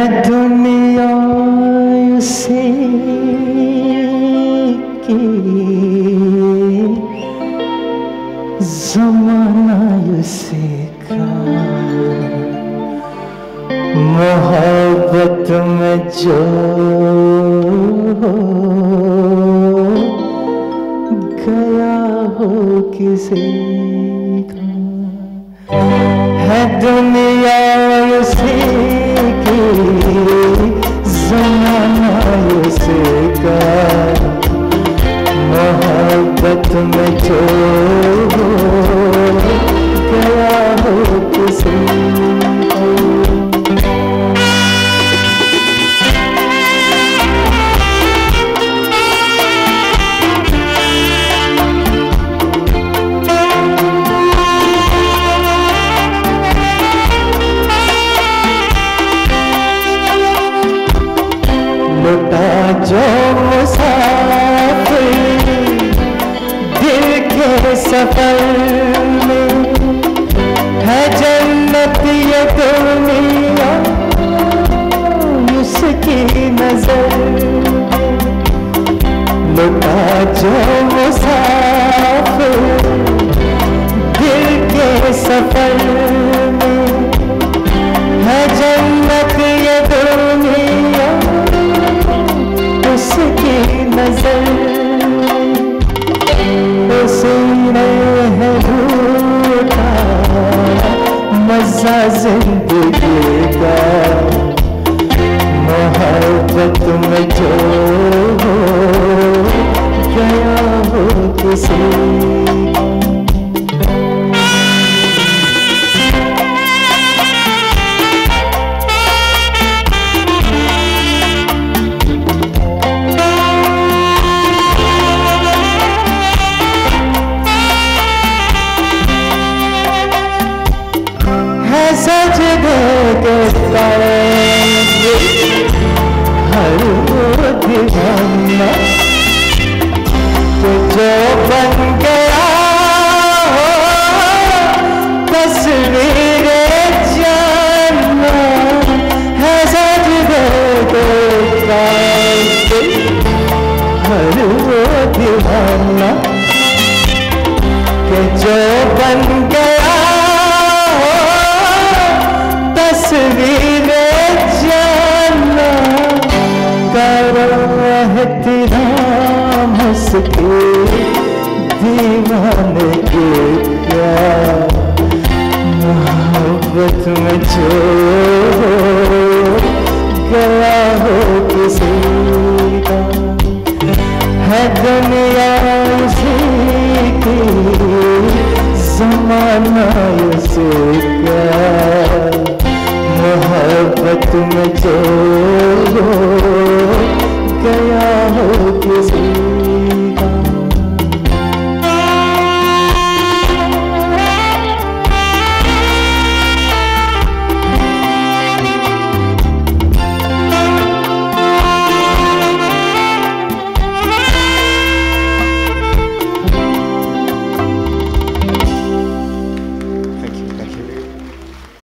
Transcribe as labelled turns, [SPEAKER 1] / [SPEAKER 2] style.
[SPEAKER 1] दुनिया उसी की, ज़माना उसी का, मोहब्बत में जो गया हो किसी का, है दुनिया उसी की, ज़माना उसी का, मोहब्बत में जो गया हो किसी जो मुसाफिर दिल के सफर में, है जन्नत ये दुनिया उसकी नजर, लुटा जो मुसाफिर दिल के सफर में, है जन्नत ये दुनिया उसकी नजर, उसने है लूटा मजा जिंदगी का, मोहब्बत में जो गया हो किसी सजदे के हर वो दीवाना तो जो बन गया हो तस्वीर जाना, है सजदे के हर वो दीवाना कि जो बन गया तस्वीर जाना, करो एहतराम उसके दीवाने के क्या, मोहब्बत में जो गया हो किसी का, है दुनिया उसी की, ज़माना उसी का, मोहब्बत में जो